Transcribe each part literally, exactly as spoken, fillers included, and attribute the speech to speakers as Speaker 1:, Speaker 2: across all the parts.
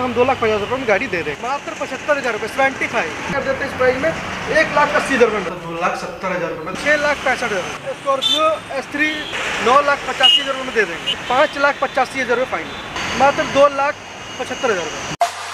Speaker 1: हम दो लाख पचास रुपये में गाड़ी दे रहे हैं, मात्र पचहत्तर हज़ार रुपये सेवेंटी फाइव कर देते हैं इस प्राइस में। एक लाख अस्सी हज़ार रुपये में दो लाख सत्तर हज़ार रुपये में छः लाख पैंसठ हज़ार। स्कॉर्पियो एस थ्री नौ लाख पचासी हज़ार रुपये में दे देंगे, पाँच लाख पचासी हज़ार रुपये फाइनल, मात्र दो लाख पचहत्तर हज़ार रुपये।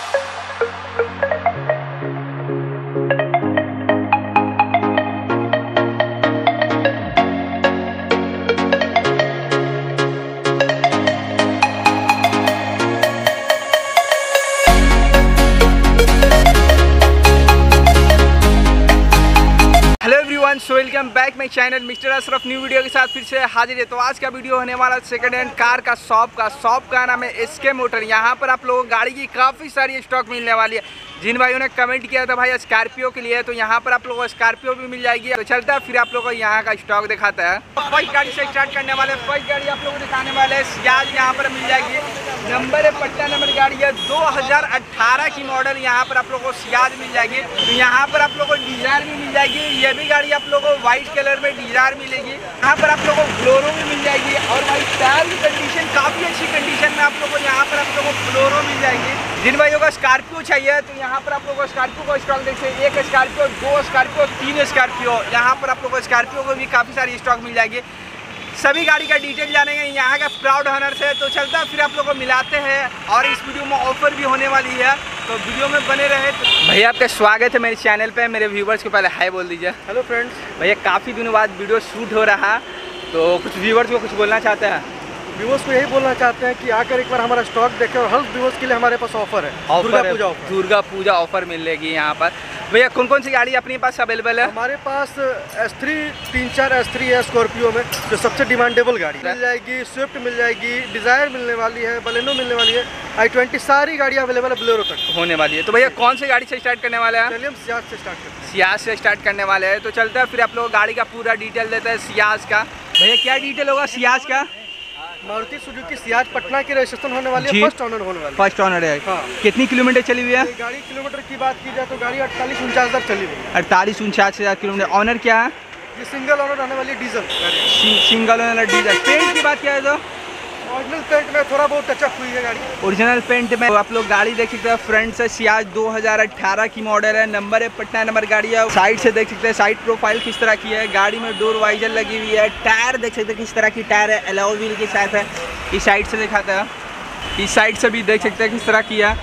Speaker 2: So welcome back my channel mister Ashraf new video के साथ फिर से हाजिर है। तो आज का वीडियो होने वाला सेकंड हैंड कार का शॉप का शॉप का नाम है एसके मोटर। यहाँ पर आप लोगों को गाड़ी की काफ़ी सारी स्टॉक मिलने वाली है। जिन भाइयों ने कमेंट किया था भाई स्कॉर्पियो के लिए, तो यहाँ पर आप लोगों को स्कॉर्पियो भी मिल जाएगी। तो चलता है फिर आप लोगों को यहाँ का स्टॉक दिखाता है। फर्स्ट गाड़ी से स्टार्ट करने वाले फर्स्ट गाड़ी आप लोगों को दिखाने वाले हैं सियाज, यहाँ पर मिल जाएगी। नंबर है पट्टा नंबर गाड़ी है, दो हज़ार अठारह की मॉडल। यहाँ पर आप लोगों को सियाज मिल जाएगी। तो यहाँ पर आप लोगों को डिजायर भी मिल जाएगी। ये भी गाड़ी आप लोगों को व्हाइट कलर में डिजायर मिलेगी। यहाँ पर आप लोगों को फ्लोरो भी मिल जाएगी और भाई टायर की कंडीशन काफ़ी अच्छी कंडीशन में आप लोगों को यहाँ पर आप लोगों को फ्लोरो मिल जाएगी। जिन भाइयों का स्कॉर्पियो चाहिए तो यहाँ पर आप लोगों को स्कॉर्पियो को स्टॉक देखते हैं, एक स्कॉर्पियो, दो स्कॉर्पियो, तीन स्कॉर्पियो। यहाँ पर आप लोगों को स्कॉर्पियो को भी काफ़ी सारी स्टॉक मिल जाएगी। सभी गाड़ी का डिटेल जानेंगे यहाँ का प्राउड ऑनर से। तो चलता फिर आप लोगों को मिलाते हैं और इस वीडियो में ऑफर भी होने वाली है, तो वीडियो में बने रहे। तो भैया आपका स्वागत है मेरे चैनल पे। मेरे व्यूवर्स को पहले हाय बोल दीजिए।
Speaker 1: Hello friends.
Speaker 2: भैया काफ़ी दिनों बाद वीडियो शूट हो रहा, तो कुछ व्यूवर्स को कुछ बोलना चाहते हैं?
Speaker 1: व्यूवर्स को यही बोलना चाहते हैं कि आकर एक बार हमारा स्टॉक देखें और हर व्यूवर्स के लिए हमारे पास ऑफर है, दुर्गा पूजा ऑफर।
Speaker 2: दुर्गा पूजा ऑफर मिलेगी यहाँ पर। भैया कौन कौन सी गाड़ी अपने पास अवेलेबल है?
Speaker 1: हमारे पास एस थ्री तीन चार एस थ्री है स्कॉर्पियो में, जो सबसे डिमांडेबल गाड़ी मिल जाएगी। स्विफ्ट मिल जाएगी, डिजायर मिलने वाली है, बलेनो मिलने वाली है, आई ट्वेंटी सारी गाड़ियाँ अवेलेबल है, बोलेरो तक
Speaker 2: होने वाली है। तो भैया कौन सी गाड़ी से स्टार्ट करने वाले हैं?
Speaker 1: चलिए हम सियाज से स्टार्ट करते हैं।
Speaker 2: सियाज से स्टार्ट करने वाले हैं। तो चलते हैं फिर आप लोग गाड़ी का पूरा डिटेल देते हैं सियाज का। भैया क्या डिटेल होगा सियाज का?
Speaker 1: मारुति सुजुकी सियाज पटना की रजिस्ट्रेशन होने वाली है, फर्स्ट ऑनर होने वाली है।
Speaker 2: फर्स्ट ऑनर है।
Speaker 1: हाँ।
Speaker 2: कितनी किलोमीटर चली हुई है?
Speaker 1: गाड़ी किलोमीटर की बात की जाए तो गाड़ी अड़तालीस उनचास हज़ार चली हुई है।
Speaker 2: अड़तालीस उनचास हज़ार किलोमीटर। ऑनर क्या है?
Speaker 1: ये सिंगल ऑनर आने वाली है, डीजल गाड़ी।
Speaker 2: Single owner diesel. पेंट की बात क्या है तो
Speaker 1: ओरिजिनल पेंट में थोड़ा बहुत टचअप हुई है गाड़ी।
Speaker 2: ओरिजिनल पेंट में आप लोग गाड़ी देख सकते हैं। फ्रंट से सियाज दो हज़ार अठारह की मॉडल है, नंबर है पटना नंबर गाड़ी है। साइड से देख सकते हैं साइड प्रोफाइल किस तरह की है। गाड़ी में डोर वाइजर लगी हुई है। टायर देख सकते हैं किस तरह की टायर है, अलॉय व्हील के साथ है। इस साइड से दिखाते हैं, इस साइड से भी देख सकते हैं किस तरह की है।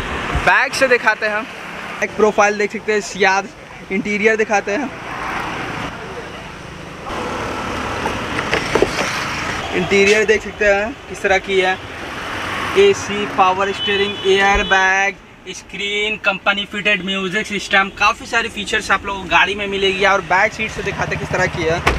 Speaker 2: बैक से दिखाते हैं, एक प्रोफाइल देख सकते हैं सियाज। इंटीरियर दिखाते हैं, इंटीरियर देख सकते हैं किस तरह की है। AC, power steering, air bag, screen, company fitted music system, काफ़ी सारे फीचर्स आप लोगों को गाड़ी में मिलेगी। और बैक सीट से दिखाते हैं किस तरह की है।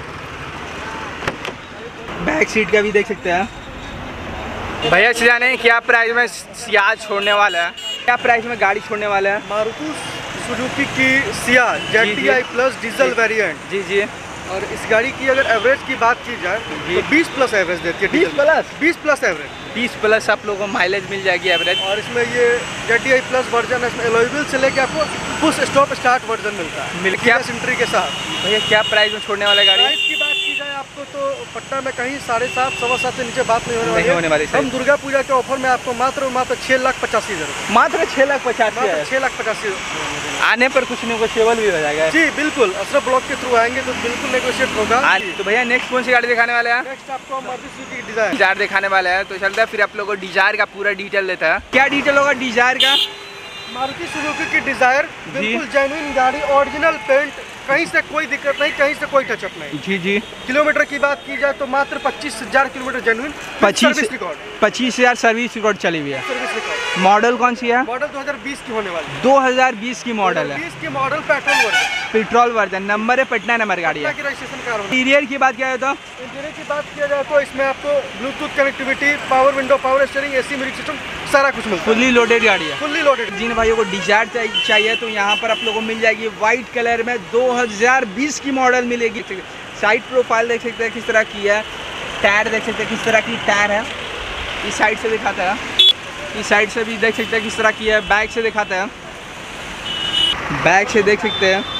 Speaker 2: बैक सीट का भी देख सकते हैं। भैया से जाने क्या प्राइस में सियाज छोड़ने वाला है, क्या प्राइस में गाड़ी छोड़ने वाला है?
Speaker 1: मारुति सुजुकी की Ciaz Z T I plus diesel variant.
Speaker 2: जी जी।
Speaker 1: और इस गाड़ी की अगर एवरेज की बात की जाए तो बीस प्लस एवरेज देती है।
Speaker 2: बीस प्लस
Speaker 1: बीस प्लस एवरेज
Speaker 2: बीस प्लस आप लोगों को माइलेज मिल जाएगी एवरेज।
Speaker 1: और इसमें ये Z T I plus version है, इसमें अलॉय व्हील से लेके आपको पुश स्टॉप स्टार्ट वर्जन मिलता है,
Speaker 2: मिल क्या
Speaker 1: एंट्री के साथ।
Speaker 2: भैया क्या प्राइस में छोड़ने वाला गाड़ी?
Speaker 1: प्राइस की बात की जाए आपको तो पटना में कहीं साढ़े सात सवा सात से नीचे बात नहीं होने वाली,
Speaker 2: नहीं होने वाली।
Speaker 1: हम दुर्गा पूजा के ऑफर में आपको मात्र मात्र छः लाख पचासी हज़ार
Speaker 2: मात्र छः लाख पचासी हज़ार
Speaker 1: छः लाख पचासी
Speaker 2: आने पर कुछ नेगोशिएबल भी हो जाएगा।
Speaker 1: जी बिल्कुल, अशरफ ब्लॉक के थ्रू आएंगे तो बिल्कुल नेगोशिएट होगा।
Speaker 2: तो भैया नेक्स्ट कौन सी गाड़ी दिखाने वाले हैं?
Speaker 1: नेक्स्ट आपको मारुति सुजुकी डिजायर
Speaker 2: डिजायर दिखाने वाले हैं। तो चलता है फिर आप लोगों को डिजायर का पूरा डिटेल देता है। क्या डिटेल होगा डिजायर का?
Speaker 1: मारुति सुजुकी की डिजायर बिल्कुल जेन्युइन गाड़ी, ओरिजिनल पेंट, कहीं से कोई दिक्कत नहीं, कहीं से कोई टचअप नहीं।
Speaker 2: जी जी।
Speaker 1: किलोमीटर की बात की जाए तो मात्र पच्चीस हजार किलोमीटर जेन्युइन,
Speaker 2: पच्चीस पच्चीस हजार सर्विस रिकॉर्ड चली हुई है।
Speaker 1: Service record.
Speaker 2: मॉडल कौन सी है?
Speaker 1: मॉडल दो हज़ार बीस की होने वाली।
Speaker 2: दो हज़ार बीस की मॉडल है।
Speaker 1: बीस की model, petrol version.
Speaker 2: Petrol version, number है पटना नंबर गाड़ी है।
Speaker 1: Registration car.
Speaker 2: इंटीरियर की बात किया जाए तो
Speaker 1: इंटीरियर की बात किया जाए तो इसमें आपको Bluetooth connectivity, power window, power steering, AC music system सारा कुछ मिलता है।
Speaker 2: फुल्ली लोडेड गाड़ी है।
Speaker 1: Fully loaded.
Speaker 2: जिन भाइयों को डिजायर चाहिए तो यहाँ पर आप लोगों को मिल जाएगी व्हाइट कलर में, दो हज़ार बीस की मॉडल मिलेगी। साइड प्रोफाइल देख सकते हैं किस तरह की है। टायर देख सकते हैं किस तरह की टायर है। इस साइड से दिखाता है, इस साइड से भी देख सकते हैं किस तरह की है। बैक से दिखाता है, बैक से देख सकते हैं।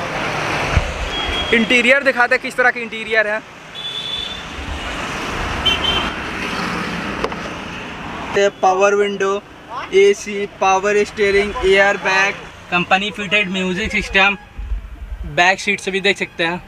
Speaker 2: इंटीरियर दिखाते हैं किस तरह की इंटीरियर है। Power window, AC, power steering, air bag, company fitted music system, back seat से भी देख सकते हैं।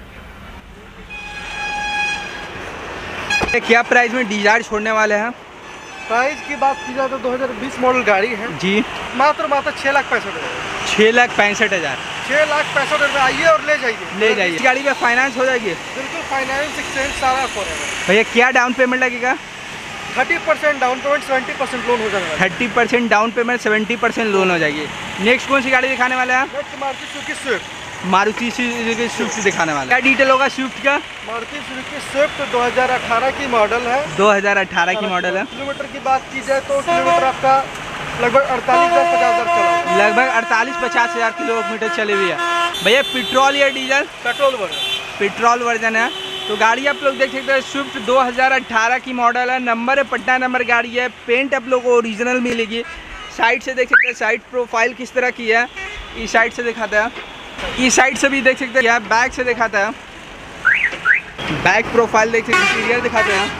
Speaker 2: क्या प्राइस में डिजायर छोड़ने वाले हैं?
Speaker 1: प्राइस की बात की जाए तो दो हज़ार बीस मॉडल गाड़ी है
Speaker 2: जी,
Speaker 1: मात्र मात्र छः लाख पैंसठ हज़ार
Speaker 2: छः लाख पैंसठ हज़ार
Speaker 1: छः लाख पैंसठ रुपये। आइए और ले जाइए
Speaker 2: ले जाइए। इस गाड़ी का फाइनेंस हो जाएगी?
Speaker 1: बिल्कुल फाइनेंस एक्सचेंज सारा फोरेगा।
Speaker 2: भैया क्या डाउन पेमेंट लगेगा?
Speaker 1: Thirty percent down payment, seventy percent loan हो जाएगा।
Speaker 2: Thirty percent down payment, seventy percent loan हो जाएगी। नेक्स्ट कौन सी गाड़ी दिखाने वाले हैं?
Speaker 1: Next Maruti Suzuki Swift.
Speaker 2: Maruti Suzuki Swift दिखाने वाले हैं। क्या डिटेल होगा स्विफ्ट का?
Speaker 1: मारुति सुजुकी स्विफ्ट दो हज़ार अठारह की मॉडल है।
Speaker 2: दो हज़ार अठारह की मॉडल है।
Speaker 1: किलोमीटर की बात की जाए तो किलोमीटर आपका लगभग अड़तालीस हज़ार पचास हज़ार चला,
Speaker 2: लगभग अड़तालीस पचास हज़ार किलोमीटर चले हुए है। भैया पेट्रोल या diesel?
Speaker 1: Petrol version.
Speaker 2: Petrol version है। तो गाड़ी आप लोग देख सकते हैं, स्विफ्ट दो हज़ार अठारह की मॉडल है, नंबर है पटना नंबर गाड़ी है। पेंट आप लोग को ओरिजिनल मिलेगी। साइड से देख सकते हैं, साइड प्रोफाइल किस तरह की है, इस साइड से दिखाता है, इस साइड से भी देख सकते हैं, बैक से दिखाता है, बैक प्रोफाइल देख सकते हैं, इंटीरियर दिखाते हैं।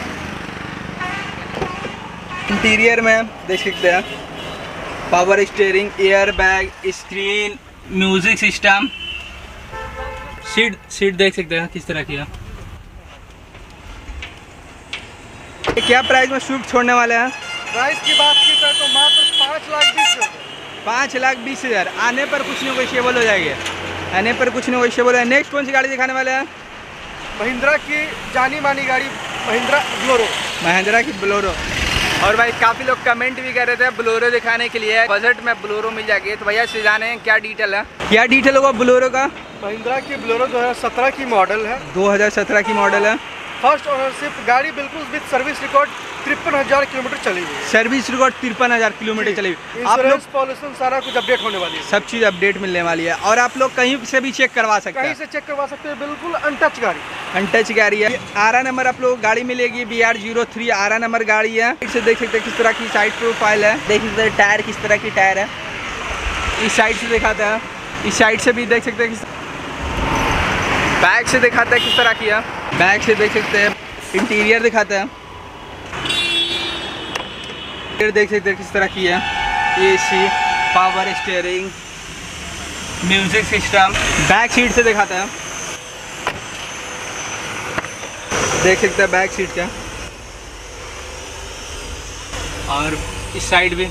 Speaker 2: इंटीरियर में देख सकते हैं power steering, air bag, screen, music system, seat seat देख सकते हैं किस तरह की है। क्या प्राइस में स्विफ्ट छोड़ने वाले हैं?
Speaker 1: प्राइस की बात की जाए तो मात्र पाँच लाख बीस हज़ार
Speaker 2: पाँच लाख बीस हज़ार। आने पर कुछ नेगोशिएबल हो जाएंगे, आने पर कुछ नेगोशिएबल है। नेक्स्ट कौन सी गाड़ी दिखाने वाले हैं?
Speaker 1: महिंद्रा की जानी मानी गाड़ी महिंद्रा ब्लोरो।
Speaker 2: महिंद्रा की ब्लोरो। और भाई काफ़ी लोग कमेंट भी कर रहे थे ब्लोरो दिखाने के लिए, बजट में ब्लोरो मिल जाएगी। तो भैया से जाने क्या डिटेल है, क्या डिटेल होगा ब्लोरो का?
Speaker 1: महिंद्रा की ब्लोरो दो हज़ार सत्रह की मॉडल है।
Speaker 2: दो हज़ार सत्रह की मॉडल है।
Speaker 1: फर्स्ट ओनरशिप गाड़ी, बिल्कुल विद सर्विस रिकॉर्ड, तिरपन हज़ार किलोमीटर चली हुई है।
Speaker 2: सर्विस रिकॉर्ड तिरपन हज़ार किलोमीटर चली हुई। आप लोग
Speaker 1: पॉल्यूशन सारा कुछ अपडेट होने वाली है,
Speaker 2: सब चीज़ अपडेट मिलने वाली है। और आप लोग कहीं से भी चेक करवा सकते
Speaker 1: कहीं
Speaker 2: हैं,
Speaker 1: से चेक करवा सकते हैं। बिल्कुल अनटच गाड़ी,
Speaker 2: अनटच गाड़ी है। आरा नंबर आप लोग गाड़ी मिलेगी, B R zero three Ara number गाड़ी है। इसे देख सकते हैं किस तरह की साइड प्रोफाइल है, देख सकते हैं टायर किस तरह की टायर है। इस साइड से दिखाता है, इस साइड से भी देख सकते हैं, बैक से दिखाता है किस तरह की है, बैक से देख सकते हैं। इंटीरियर दिखाता है, इंटीरियर देख सकते हैं किस तरह की है। AC, power steering, music system. Back seat से दिखाता है, देख सकते हैं बैक सीट का। और इस साइड भी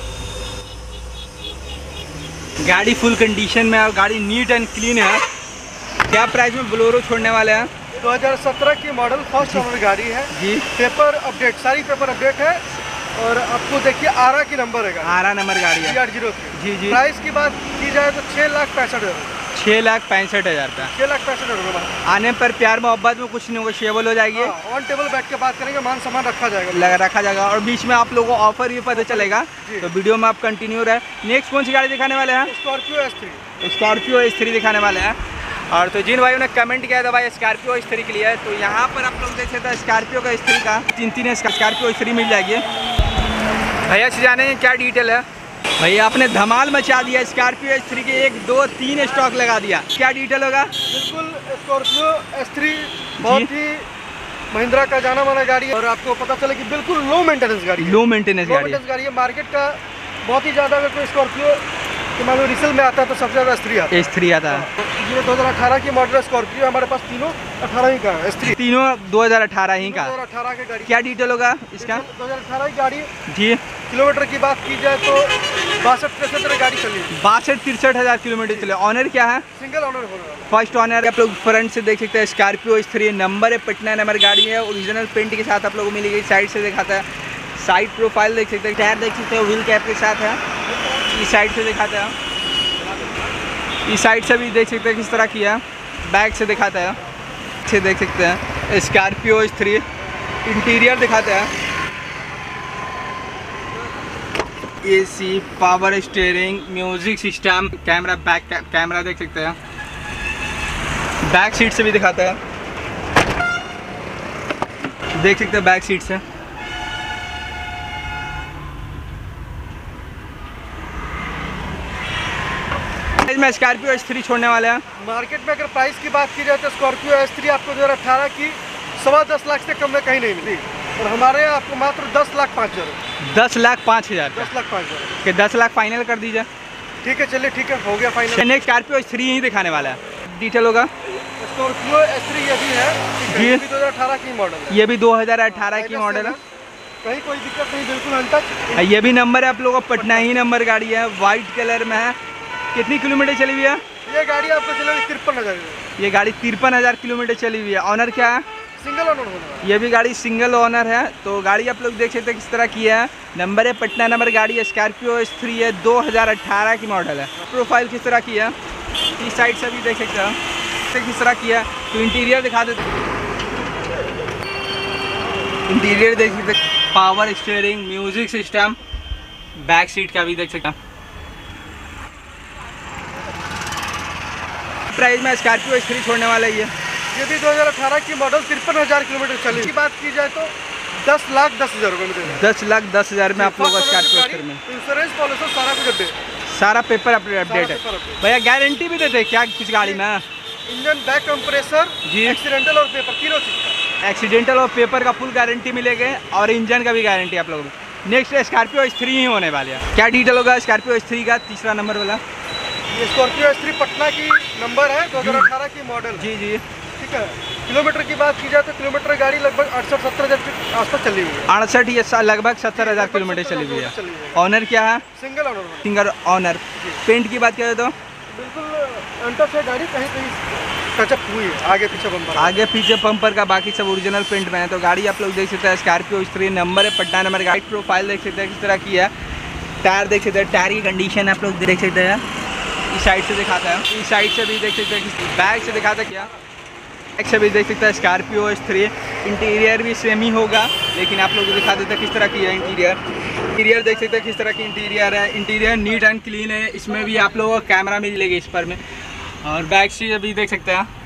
Speaker 2: गाड़ी फुल कंडीशन में है, गाड़ी नीट एंड क्लीन है। क्या प्राइस में ब्लोरो छोड़ने वाले हैं?
Speaker 1: दो हज़ार सत्रह की मॉडल, फर्स्ट ओनर गाड़ी है
Speaker 2: जी।
Speaker 1: पेपर अपडेट, सारी पेपर अपडेट है। और आपको देखिए आरा की नंबर है,
Speaker 2: आरा नंबर गाड़ी है,
Speaker 1: बी आर जीरो थ्री।
Speaker 2: जी जी।
Speaker 1: प्राइस की बात की जाए तो छः लाख पैंसठ हज़ार
Speaker 2: छः लाख पैंसठ हज़ार रुपया।
Speaker 1: छः लाख पैंसठ हज़ार रुपये।
Speaker 2: आने पर प्यार मोहब्बत में कुछ नेगोशिएबल हो जाएगी।
Speaker 1: ऑन टेबल बैठ के बात करेंगे, मान सामान रखा जाएगा,
Speaker 2: लगा रखा जाएगा। और बीच में आप लोगों को ऑफर भी पता चलेगा, तो वीडियो में आप कंटिन्यू रहे। नेक्स्ट कौन सी गाड़ी दिखाने वाले हैं?
Speaker 1: Scorpio S three.
Speaker 2: Scorpio S three दिखाने वाले हैं। और तो जिन भाइयों ने कमेंट किया था भाई स्कॉर्पियो एस थ्री के लिए, तो यहाँ पर आप लोग देख सकते हैं स्कॉर्पियो का एस थ्री का तीन तीन स्कॉर्पियो एस थ्री मिल जाएगी। भैया से जाने क्या डिटेल है? भैया आपने धमाल मचा दिया, स्कॉर्पियो एस थ्री के एक दो तीन स्टॉक लगा दिया। क्या डिटेल होगा?
Speaker 1: बिल्कुल स्कॉर्पियो एस थ्री बहुत ही महिंद्रा का जाना माना गाड़ी है। और आपको पता चले कि बिल्कुल लो मेंटेनेंस गाड़ी है,
Speaker 2: लो मेंटेनेंस गाड़ी है।
Speaker 1: गाड़ी है। मार्केट का बहुत ही ज़्यादा, अगर कोई स्कॉर्पियो कि मान लो रिसेल में आता है तो सबसे ज़्यादा एस थ्री आता है।
Speaker 2: एस थ्री आता है।
Speaker 1: ये दो हज़ार अठारह की मॉडल स्कॉर्पियो, हमारे पास तीनों अठारह ही का है। एस थ्री
Speaker 2: तीनों दो हज़ार अठारह ही का।
Speaker 1: दो हज़ार अठारह की गाड़ी।
Speaker 2: क्या डिटेल होगा इसका?
Speaker 1: दो हज़ार अठारह की गाड़ी
Speaker 2: जी।
Speaker 1: किलोमीटर की बात की जाए तो बासठ तिरसठ गाड़ी चली है।
Speaker 2: बासठ तिरसठ हज़ार किलोमीटर चले। ऑनर क्या है?
Speaker 1: सिंगल ऑनर होने वाला।
Speaker 2: First owner. आप लोग फ्रंट से देख सकते हैं स्कॉर्पियो एस थ्री, नंबर है पटना नंबर गाड़ी है, ओरिजिनल पेंट के साथ आप लोगों को मिलेगी। साइड से दिखाता है, साइड प्रोफाइल देख सकते हैं, टायर देख सकते हैं, व्हील कैप के साथ है। इस साइड से दिखाता है, इस साइड से भी देख सकते हैं किस तरह की है। बैक से दिखाता है, अच्छे देख सकते हैं स्कॉर्पियो एस थ्री। इंटीरियर दिखाता है, AC, power steering, music system, camera, back camera देख सकते हैं। बैक सीट से भी दिखाता है, देख सकते हैं बैक सीट से। में स्कॉर्पियो एस थ्री छोड़ने वाले हैं।
Speaker 1: मार्केट में अगर प्राइस की बात की जाए तो स्कॉर्पियो एस थ्री आपको दो हज़ार अठारह की सवा दस लाख से कम में कहीं नहीं मिली। और हमारे यहाँ आपको मात्र दस लाख पाँच हज़ार
Speaker 2: दस लाख पाँच हज़ार
Speaker 1: दस लाख पाँच हज़ार
Speaker 2: के दस लाख फाइनल कर दीजिए।
Speaker 1: ठीक है, चलिए ठीक है, हो गया final.
Speaker 2: Next Scorpio S three ही दिखाने वाला है, डिटेल होगा।
Speaker 1: स्कॉर्पियो एस थ्री ये भी है,
Speaker 2: जी।
Speaker 1: ये भी दो हज़ार अठारह की मॉडल है।
Speaker 2: ये भी दो हज़ार अठारह की मॉडल है,
Speaker 1: कहीं कोई दिक्कत नहीं, बिल्कुल अनटच।
Speaker 2: ये भी नंबर है आप लोगों का, पटना ही नंबर गाड़ी है, वाइट कलर में है। कितनी किलोमीटर चली हुई है
Speaker 1: ये गाड़ी? आपको चलेगी तिरपन हज़ार।
Speaker 2: ये गाड़ी तिरपन हज़ार किलोमीटर चली हुई है। ऑनर क्या है?
Speaker 1: सिंगल ओनर होने वाला।
Speaker 2: ये भी गाड़ी सिंगल ओनर है। तो गाड़ी आप लोग देख सकते हैं किस तरह की है। नंबर है पटना नंबर गाड़ी है, स्कॉर्पियो एस थ्री है, दो हज़ार अठारह की मॉडल है। प्रोफाइल किस तरह की है, इस साइड से भी देख सकते हैं किस तरह की है। तो इंटीरियर दिखा देते, इंटीरियर देख सकते, power steering, music system, back seat का भी देख सकते हैं। प्राइस में स्कॉर्पियो एस थ्री छोड़ने वाला है। ये
Speaker 1: ये भी दो हज़ार अठारह की मॉडल, तिरपन हज़ार किलोमीटर चली। की बात की जाए तो दस लाख दस हज़ार रुपये में देगा।
Speaker 2: दस लाख दस हज़ार में आप लोगों का स्कॉर्पियो एस थ्री में
Speaker 1: इंश्योरेंस पॉलिसी सारा कुछ अपडेट,
Speaker 2: सारा पेपर अपडेट है। भैया गारंटी भी देते हैं क्या कुछ गाड़ी में?
Speaker 1: इंजन, बैक कंप्रेसर
Speaker 2: जी,
Speaker 1: एक्सीडेंटल और पेपर, तीनों चीज़ का।
Speaker 2: एक्सीडेंटल और पेपर का फुल गारंटी मिलेगी और इंजन का भी गारंटी आप लोगों को। नेक्स्ट स्कॉर्पियो एस थ्री ही होने वाले हैं। क्या डिटेल होगा स्कॉर्पियो एस थ्री का, तीसरा नंबर वाला?
Speaker 1: ये स्कॉर्पियो एस थ्री पटना की नंबर है, दो हज़ार अठारह की मॉडल।
Speaker 2: जी जी,
Speaker 1: ठीक है। किलोमीटर की बात की जाए तो किलोमीटर गाड़ी लगभग अड़सठ सत्तर हज़ार के आसपास चली हुई है।
Speaker 2: अड़सठ या लगभग सत्तर हज़ार किलोमीटर चली हुई है। ऑनर क्या है?
Speaker 1: Single owner.
Speaker 2: Single owner. Paint की बात करें तो
Speaker 1: बिल्कुल अनटच है गाड़ी, कहीं कहीं टचअप हुई है, आगे पीछे बम्पर,
Speaker 2: आगे पीछे पंपर का, बाकी सब ओरिजिनल पेंट में है। तो गाड़ी आप लोग देख सकते हैं स्कॉर्पियो एस थ्री नंबर है पटना नंबर। गाड़ी प्रोफाइल देख सकते हैं किस तरह की है। टायर देख सकते हैं, टायर की कंडीशन आप लोग देख सकते हैं। इस साइड से दिखाता है, इस साइड से भी देख सकते हैं, बैक से दिखाता है, क्या बैक से भी देख सकता है स्कॉर्पियो एस थ्री। इंटीरियर भी सेम ही होगा, लेकिन आप लोग को दिखा देते हैं किस तरह की है इंटीरियर। इंटीरियर देख सकते हैं किस तरह की इंटीरियर है। इंटीरियर नीट एंड क्लीन है। इसमें भी आप लोगों को कैमरा मिलेगी इस पर में, और बैक से भी देख सकते हैं।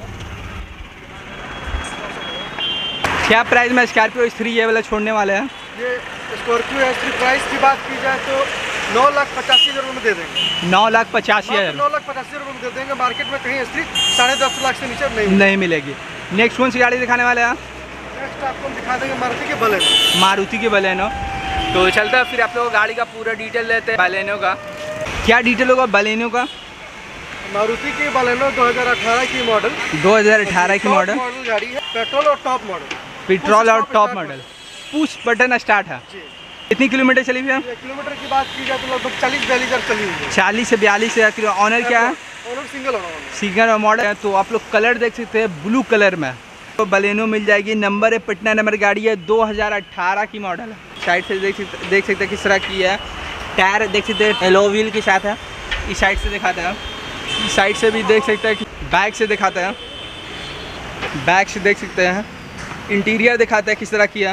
Speaker 2: क्या प्राइस में स्कॉर्पियो एस थ्री ये वाला छोड़ने वाले हैं?
Speaker 1: ये स्कॉर्पियो एस थ्री प्राइस की बात की जाए तो नौ लाख पचासी हज़ार रुपये में दे देंगे।
Speaker 2: नौ लाख पचासी हज़ार
Speaker 1: नौ लाख पचासी रुपये में दे देंगे। मार्केट में कहीं एस थ्री साढ़े दस लाख से नीचे नहीं
Speaker 2: नहीं मिलेगी। नेक्स्ट कौन सी गाड़ी दिखाने वाले हैं?
Speaker 1: नेक्स्ट आपको हम दिखा देंगे मारुति के बलेनो।
Speaker 2: मारुति की बलेनो। तो चलता है फिर आप लोग गाड़ी का पूरा डिटेल लेते हैं बलेनो का। क्या डिटेल होगा बलेनो का?
Speaker 1: मारुति की बलेनो दो हज़ार अठारह की मॉडल,
Speaker 2: दो हज़ार अठारह की मॉडल
Speaker 1: मॉडल गाड़ी है, पेट्रोल और टॉप मॉडल।
Speaker 2: पेट्रोल और top model, push button start है। कितनी किलोमीटर चली हुई है?
Speaker 1: किलोमीटर की बात की जाए तो लगभग चालीस बयालीस हज़ार चली हुई है।
Speaker 2: चालीस से बयालीस हज़ार किलो। ऑनर क्या है?
Speaker 1: Owner single owner,
Speaker 2: single model है। तो आप लोग कलर देख सकते हैं, ब्लू कलर में तो बलेनो मिल जाएगी। नंबर है पटना नंबर गाड़ी है, दो हज़ार अठारह की मॉडल है। साइड से देख सकते देख सकते हैं किस तरह की है। टायर देख सकते हैं एलो व्हील के साथ है। इस साइड से दिखाता है, इस साइड से भी देख सकते हैं कि बैक से दिखाता है, बैक से देख सकते हैं। इंटीरियर दिखाता है किस तरह की है।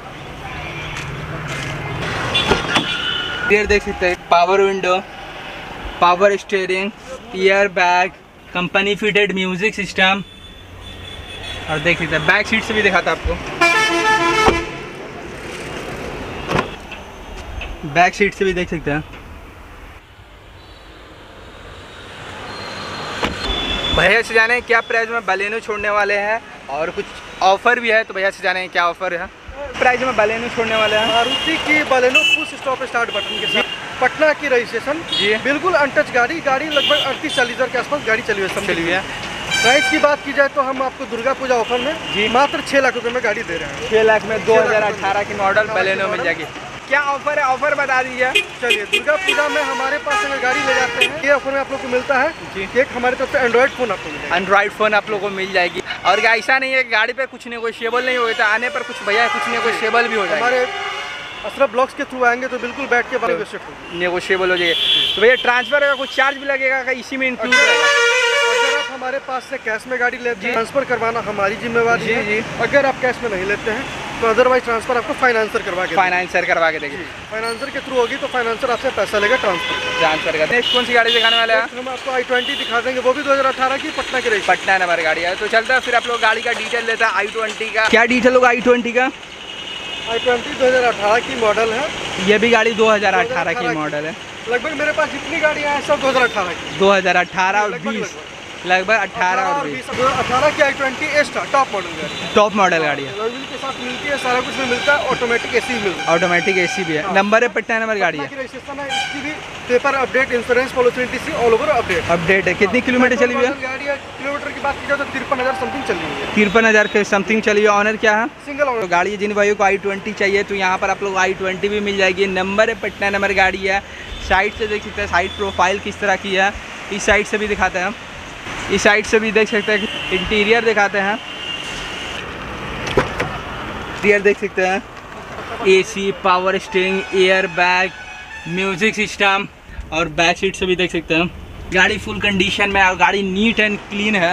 Speaker 2: इंटीरियर देख सकते हैं, power window, power steering, air bag, company fitted music system, और देख सकते हैं बैक सीट से भी दिखाता है आपको। बैक सीट से भी देख सकते हैं। भैया से जाने क्या प्राइस में बलेनो छोड़ने वाले हैं, और कुछ ऑफर भी है। तो भैया से जाने क्या ऑफर है, प्राइस में बलेनो छोड़ने वाले हैं।
Speaker 1: मारुति की Baleno push stop start button के साथ, पटना की रजिस्ट्रेशन, जी बिल्कुल अनटच गाड़ी। गाड़ी लगभग अड़तीस चालीस हज़ार के आसपास गाड़ी चली हुई है,
Speaker 2: चली हुई है।
Speaker 1: प्राइस की बात की जाए तो हम आपको दुर्गा पूजा ऑफर में जी मात्र छः लाख रुपए में गाड़ी दे रहे हैं।
Speaker 2: छः लाख में दो हज़ार अठारह की मॉडल बलेनो मिल जाएगी। क्या ऑफर है, ऑफर बता दीजिए।
Speaker 1: चलिए, दुर्गा पूजा में हमारे पास अगर गाड़ी ले जाते हैं, ये ऑफर में आप लोग को मिलता है जी, एक हमारे तरफ से एंड्रॉइड फ़ोन आपको मिलेगा।
Speaker 2: एंड्रॉइड फ़ोन आप लोग को मिल जाएगी। और ऐसा नहीं है गाड़ी पे कुछ नेगोशिएबल नहीं होता, आने पर कुछ भैया कुछ नेगोशिएबल भी हो जाएगा।
Speaker 1: हमारे अशरफ ब्लॉग्स के थ्रू आएंगे तो बिल्कुल बैठ के
Speaker 2: नेगोशिएबल हो जाएगा। तो भैया ट्रांसफर का कुछ चार्ज भी लगेगा का इसी में इंक्लूड रहेगा?
Speaker 1: अगर आप हमारे पास से कैश में गाड़ी लेते हैं, ट्रांसफर करवाना हमारी जिम्मेवारी है जी। अगर आप कैश में नहीं लेते हैं तो अदरवाइज ट्रांसफर आपको फाइनेंसर करवा के
Speaker 2: फाइनेंसर करवा के देंगे।
Speaker 1: फाइनेंसर के थ्रू होगी तो फाइनेंसर आपसे पैसा लेगा ट्रांसफर
Speaker 2: ट्रांसफर कर। नेक्स्ट कौन सी गाड़ी दिखाने वाले हैं?
Speaker 1: हम आपको आई ट्वेंटी दिखा देंगे, वो भी दो हज़ार अठारह की पटना की रही
Speaker 2: पटना नंबर गाड़ी है। तो चलता है फिर आप लोग गाड़ी का डिटेल लेता है। आई ट्वेंटी का क्या डिटेल होगा? आई ट्वेंटी का
Speaker 1: आई ट्वेंटी दो हज़ार अठारह की मॉडल है।
Speaker 2: ये भी गाड़ी दो हज़ार अठारह की मॉडल है।
Speaker 1: लगभग मेरे पास जितनी गाड़ियाँ हैं सब दो हज़ार अठारह की,
Speaker 2: दो हज़ार अठारह और बीस लगभग अठारह और बीस।
Speaker 1: अठारह की I twenty S top model गाड़ी,
Speaker 2: टॉप मॉडल गाड़ी है,
Speaker 1: व्हील के साथ मिलती है, सारा कुछ में मिलता है, ऑटोमेटिक एसी भी मिलता है,
Speaker 2: ऑटोमेटिक एसी भी है। नंबर है पटना नंबर गाड़ी है,
Speaker 1: रजिस्ट्रेशन है, इसकी भी paper update, insurance policy TC all over update
Speaker 2: update है। कितनी किलोमीटर चली हुई है
Speaker 1: गाड़ी है? किलोमीटर की बात की जाए तो तिरपन हज़ार समथिंग चली हुई है,
Speaker 2: तिरपन हज़ार के समथिंग चली हुई है। ऑनर क्या है?
Speaker 1: सिंगल
Speaker 2: तो
Speaker 1: ओनर
Speaker 2: गाड़ी है। जिन भाइयों को आई ट्वेंटी चाहिए तो यहाँ पर आप लोग आई ट्वेंटी भी मिल जाएगी। नंबर है पटना नंबर गाड़ी है। साइड से देख सकते हैं, साइड प्रोफाइल किस तरह की है, इस साइड से भी दिखाते हैं हम, इस साइड से भी देख सकते हैं। इंटीरियर दिखाते हैं, इंटीरियर देख सकते हैं, AC, power steering, air bag, music system और बैक सीट से भी देख सकते हैं। गाड़ी फुल कंडीशन में और गाड़ी नीट एंड क्लीन है।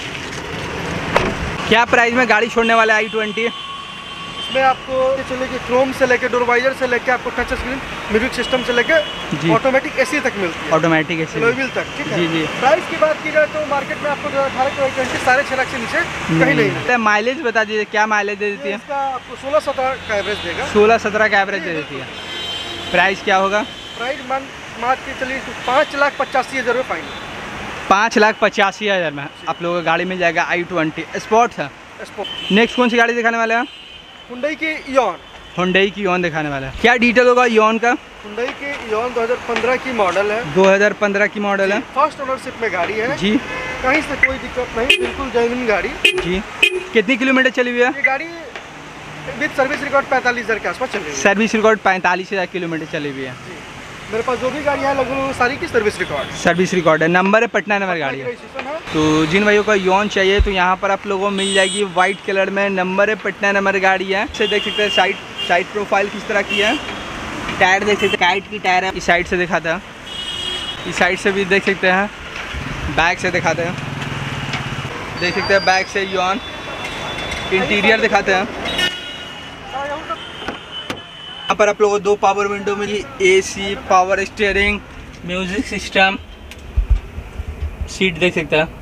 Speaker 2: क्या प्राइस में गाड़ी छोड़ने वाला है आई ट्वेंटी?
Speaker 1: इसमें आपको चलिए कि क्रोम से लेके डोर वाइजर से लेके आपको टच स्क्रीन, म्यूजिक सिस्टम से लेके ऑटोमेटिक एसी तक मिलती है,
Speaker 2: ऑटोमेटिक एसी
Speaker 1: व्हील तक। ठीक है
Speaker 2: जी जी।
Speaker 1: प्राइस की बात की जाए तो मार्केट में आपको अठारह की आई ट्वेंटी साढ़े छः लाख से नीचे कहीं नहीं है।
Speaker 2: माइलेज बता दीजिए, क्या माइलेज दे देती है?
Speaker 1: इसका आपको सोलह सत्रह का एवरेज देगा,
Speaker 2: सोलह सत्रह का एवरेज दे देती है। प्राइस क्या होगा?
Speaker 1: प्राइस मान मान के चलिए पाँच लाख पचासी हज़ार रुपये फाइनल,
Speaker 2: पाँच लाख पचासी हज़ार में आप लोगों को गाड़ी मिल जाएगा आई ट्वेंटी स्पोर्ट है। नेक्स्ट कौन सी गाड़ी दिखाने वाले हैं?
Speaker 1: हुंडई की इयॉन,
Speaker 2: हुंडई की इयॉन दिखाने वाला है। क्या डिटेल होगा इयॉन का?
Speaker 1: हुंडई की इयॉन दो हज़ार पंद्रह की मॉडल है,
Speaker 2: दो हज़ार पंद्रह की मॉडल है,
Speaker 1: फर्स्ट ओनरशिप में गाड़ी है
Speaker 2: जी,
Speaker 1: कहीं से कोई दिक्कत नहीं, बिल्कुल जेन्युइन गाड़ी
Speaker 2: जी। कितनी किलोमीटर चली हुई है?
Speaker 1: ये गाड़ी विद सर्विस रिकॉर्ड पैंतालीस हज़ार के आसपास चली हुई है।
Speaker 2: सर्विस रिकॉर्ड पैंतालीस हज़ार किलोमीटर चली हुई है।
Speaker 1: मेरे पास जो भी गाड़ी है लगभग सारी की सर्विस रिकॉर्ड
Speaker 2: सर्विस रिकॉर्ड है। नंबर है पटना नंबर गाड़ी है। तो जिन भाइयों का यॉन चाहिए तो यहाँ पर आप लोगों को मिल जाएगी वाइट कलर में। नंबर है पटना नंबर गाड़ी है। से देख सकते हैं साइड साइड प्रोफाइल किस तरह की है। टायर देख सकते हैं, काइट की टायर है। इस साइड से दिखाता है, इस साइड से भी देख सकते हैं, बैक से दिखाते हैं, देख सकते हैं बैक से यॉन। इंटीरियर दिखाते हैं। यहाँ पर आप लोगों को दो पावर विंडो मिली, AC, power steering, music system, seat देख सकते हैं।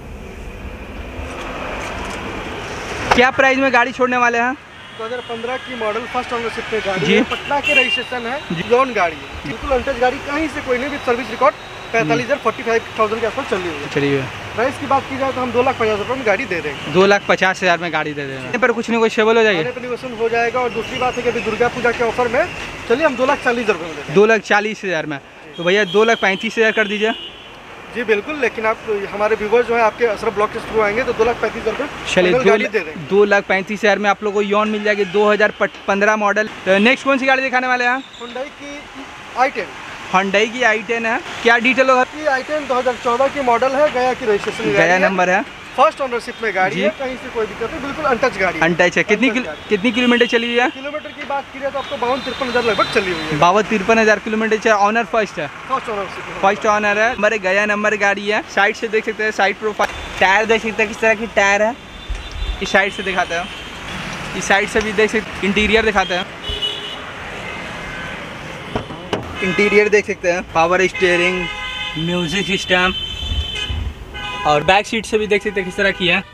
Speaker 2: क्या प्राइस में गाड़ी छोड़ने वाले हैं?
Speaker 1: दो हज़ार पंद्रह की मॉडल फर्स्ट ओनरशिप पे गाड़ी
Speaker 2: जी।
Speaker 1: है, पटना के रजिस्ट्रेशन है, लोन गाड़ी है, बिल्कुल अनटच गाड़ी, कहीं से कोई नहीं, विद सर्विस रिकॉर्ड पैंतालीस हज़ार फोर्टी फाइव थाउजेंड के आसपास चली हुई है।
Speaker 2: चलिए
Speaker 1: प्राइस की बात की जाए तो हम दो लाख पचास रुपये में गाड़ी दे देंगे।
Speaker 2: दो लाख पचास हज़ार में गाड़ी दे देंगे। पर कुछ नेगोशिएबल हो जाएगा?
Speaker 1: नेगोशिएशन हो जाएगा। और दूसरी बात है कि अभी दुर्गा पूजा के ऑफर में चलिए हम दो लाख चालीस हज़ार रुपये में दे देंगे।
Speaker 2: दो लाख चालीस हज़ार में तो भैया दो लाख पैंतीस हज़ार कर दीजिए।
Speaker 1: जी बिल्कुल, लेकिन आप हमारे व्यूवर्स जो है आपके अशरफ ब्लॉक के थ्रू आएंगे तो दो लाख पैंतीस हज़ार रुपये
Speaker 2: चलिए दो,
Speaker 1: गाड़ी दे देंगे।
Speaker 2: दो लाख पैंतीस हज़ार में आप लोगों को यॉन मिल जाएगी दो हज़ार पंद्रह मॉडल। तो नेक्स्ट कौन सी गाड़ी दिखाने वाले हैं?
Speaker 1: हुंडई की आई टेन।
Speaker 2: हुंडई की आई टेन है। क्या डिटेल होगा?
Speaker 1: आई टेन दो हज़ार चौदह की मॉडल है, गया की रजिस्ट्रेशन,
Speaker 2: गया नंबर है,
Speaker 1: फर्स्ट ओनरशिप में गाड़ी है, कहीं से कोई दिक्कत नहीं, बिल्कुल अनटच गाड़ी है।
Speaker 2: अनटच है। कितनी किल, कितनी किलोमीटर चली हुई है?
Speaker 1: किलोमीटर की बात की जाए तो आपको बावन तिरपन हज़ार लगभग चली हुई है।
Speaker 2: बावन तिरपन हज़ार किलोमीटर चल। ऑनर फर्स्ट है,
Speaker 1: फर्स्ट ओनरशिप
Speaker 2: फर्स्ट ऑनर है। हमारे गया नंबर गाड़ी है। साइड से देख सकते हैं, साइड प्रोफाइल, टायर देख सकते हैं किस तरह की टायर है। इस साइड से दिखाते हैं, इस साइड से भी देख सकते। इंटीरियर दिखाते हैं, इंटीरियर देख सकते हैं, पावर स्टीयरिंग, म्यूजिक सिस्टम और बैक सीट से भी देख सकते हैं किस तरह की है।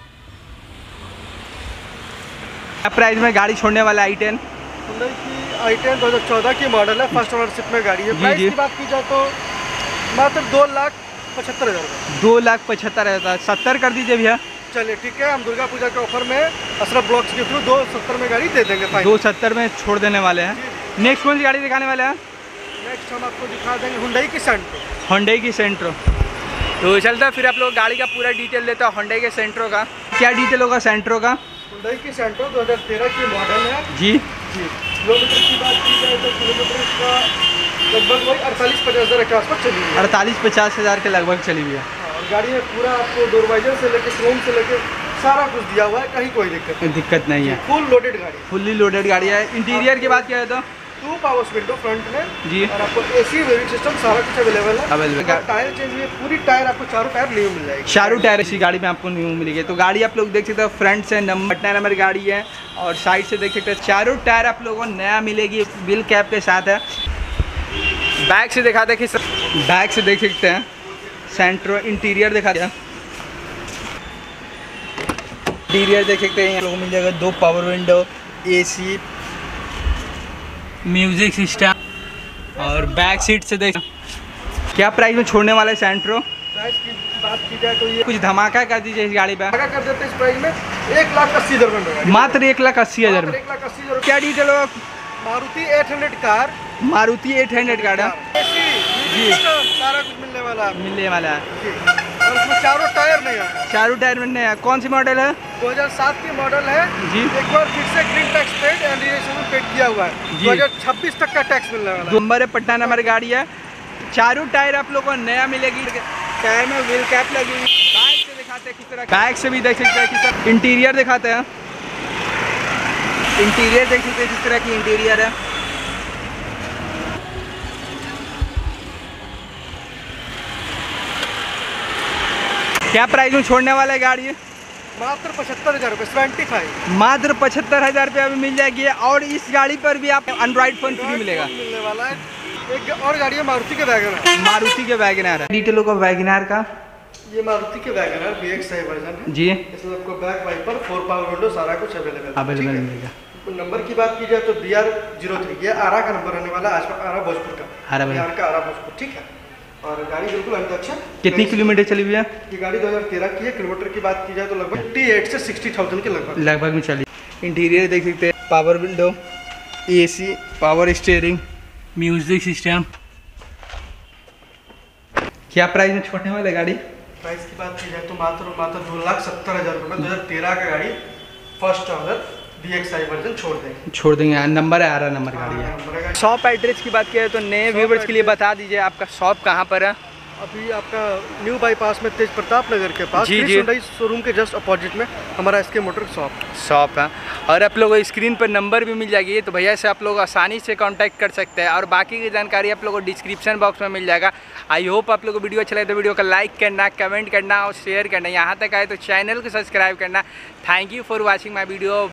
Speaker 2: क्या प्राइस में गाड़ी छोड़ने वाला आई टेन?
Speaker 1: हुंडई की आई टेन दो हज़ार चौदह की मॉडल है, फर्स्ट ओनरशिप में गाड़ी है। प्राइस की बात की जाए तो मात्र दो लाख पचहत्तर हज़ार रुपये।
Speaker 2: दो लाख पचहत्तर हज़ार, सत्तर कर दीजिए भैया।
Speaker 1: चलिए ठीक है, हम दुर्गा पूजा के ऑफर में अशरफ ब्लॉक्स के थ्रू दो सत्तर में गाड़ी दे देंगे।
Speaker 2: दो सत्तर में छोड़ देने वाले हैं। नेक्स्ट कौन सी गाड़ी दिखाने वाले हैं?
Speaker 1: नेक्स्ट हम आपको दिखा देंगे हुंडई की सेंट्रो।
Speaker 2: हुंडई की सेंट्रो। तो चलता फिर आप लोग गाड़ी का पूरा डिटेल देता है हुंडई के सेंट्रो का। क्या डिटेल होगा सेंट्रो का?
Speaker 1: हुंडई की सेंट्रो दो हज़ार तेरह की मॉडल है
Speaker 2: जी
Speaker 1: जी। किलोमीटर की बात की जाए तो किलोमीटर का लगभग वही अड़तालीस पचास हज़ार के आसपास चली हुई है।
Speaker 2: अड़तालीस पचास हज़ार के लगभग चली हुई है।
Speaker 1: और गाड़ी में पूरा आपको डोर वाइजर से लेकर क्रोम से लेकर सारा कुछ दिया हुआ है, कहीं कोई दिक्कत नहीं।
Speaker 2: दिक्कत नहीं है,
Speaker 1: फुल लोडेड गाड़ी,
Speaker 2: फुल्ली लोडेड गाड़ी है। इंटीरियर की बात किया जाए तो
Speaker 1: टू पावर विंडो फ्रंट में
Speaker 2: जी,
Speaker 1: और आपको एसी म्यूजिक सिस्टम सारा कुछ अवेलेबल है।
Speaker 2: अवेलेबल।
Speaker 1: टायर चेंज हुई, पूरी टायर आपको चारों टायर न्यू मिल जाएगी।
Speaker 2: चारों टायर इसी गाड़ी में आपको न्यू मिलेगी। तो गाड़ी आप लोग देख सकते हो, फ्रंट से नंबर पटना नंबर गाड़ी है और साइड से देख सकते हैं चारों टायर आप लोगों को नया मिलेगी, बिल कैप के साथ है। बैक से दिखाते हैं कि बैक से देख सकते हैं सेंट्रो। इंटीरियर दिखा दिया, इंटीरियर देख सकते हैं, यहाँ लोगों को मिल जाएगा दो power window, AC, music system और बैक सीट से देख। क्या प्राइस में छोड़ने वाला है सेंट्रो?
Speaker 1: प्राइस की बात की जाए तो ये
Speaker 2: कुछ धमाका कर दीजिए इस गाड़ी पे।
Speaker 1: आगे कर देते हैं इस प्राइस में एक लाख अस्सी हज़ार रुपये में।
Speaker 2: मात्र एक लाख अस्सी हज़ार
Speaker 1: मात्र
Speaker 2: में।
Speaker 1: एक लाख अस्सी हज़ार
Speaker 2: क्या डिटेल हो?
Speaker 1: Maruti eight hundred car,
Speaker 2: Maruti eight hundred गाड़ी
Speaker 1: जी सारा कुछ मिलने वाला है
Speaker 2: मिलने वाला है।
Speaker 1: जी। और उसमें चारों टायर नहीं है,
Speaker 2: चारों टायर में है। कौन सी मॉडल है?
Speaker 1: दो हज़ार सात की मॉडल है
Speaker 2: जी।
Speaker 1: एक बार फिर से green tax paid and registration paid किया हुआ है।
Speaker 2: जी।
Speaker 1: दो हज़ार छब्बीस तक का टैक्स मिलने वाला है।
Speaker 2: दो नंबर है, पटना नंबर गाड़ी है। चारों टायर आप लोगों को नया मिलेगी। टायर में व्हील कैप लगी हुई। बैक से दिखाते हैं किस तरह, बैक से भी देख सकते हैं किस तरह। इंटीरियर दिखाते हैं, इंटीरियर देख सकते हैं किस तरह की इंटीरियर है। क्या प्राइस में छोड़ने वाला है गाड़ी?
Speaker 1: मात्र पचहत्तर हज़ार रुपये, सेवेंटी फाइव।
Speaker 2: मात्र पचहत्तर हज़ार रुपये अभी मिल जाएगी। और इस गाड़ी पर भी आप एंड्रॉइड फोन फ्री मिलेगा।
Speaker 1: मिलने वाला है। एक और गाड़ी है मारुति के वैगनर।
Speaker 2: मारुति के वैगनर है। डिटेल होगा वैगनर का।
Speaker 1: ये मारुति के WagonR B X I version है
Speaker 2: जी।
Speaker 1: इसमें आपको back wiper, four power window, सारा कुछ अवेलेबल
Speaker 2: अवेलेबल मिलेगा।
Speaker 1: नंबर की बात की जाए तो बी आर जीरो थ्री, ये आरा का नंबर रहने वाला है, आज आरा भोजपुर का,
Speaker 2: आरा
Speaker 1: बिहार का आरा भोजपुर, ठीक है। और गाड़ी बिल्कुल अनटच है।
Speaker 2: कितनी किलोमीटर चली हुई है?
Speaker 1: ये गाड़ी दो हज़ार तेरह की है। किलोमीटर की बात की जाए तो लगभग अट्ठासी से साठ हज़ार के लगभग
Speaker 2: लगभग में चली। इंटीरियर देख सकते हैं, power window, AC, power steering, music system. क्या प्राइस में छोड़ने वाले गाड़ी?
Speaker 1: प्राइस की बात की जाए तो मात्र मात्र दो लाख सत्तर हज़ार रुपये में दो हज़ार तेरह का गाड़ी first owner B X I version छोड़ देंगे।
Speaker 2: छोड़ देंगे। नंबर है, आरा नंबर गाड़ी है। शॉप एड्रेस की बात करें तो नए व्यूवर्स के लिए बता दीजिए आपका शॉप कहाँ पर है?
Speaker 1: अभी आपका न्यू बाईपास में तेज प्रताप नगर के पास
Speaker 2: जी, जी।
Speaker 1: शोरूम के जस्ट अपोजिट में हमारा एस के मोटर शॉप
Speaker 2: शॉप है। और आप लोगों को स्क्रीन पर नंबर भी मिल जाएगी, तो भैया से आप लोग आसानी से कांटेक्ट कर सकते हैं। और बाकी की जानकारी आप लोगों को डिस्क्रिप्शन बॉक्स में मिल जाएगा। आई होप आप लोगों को वीडियो अच्छा लगे तो वीडियो को लाइक करना, कमेंट करना और शेयर करना। यहाँ तक आए तो चैनल को सब्सक्राइब करना। Thank you for watching my video.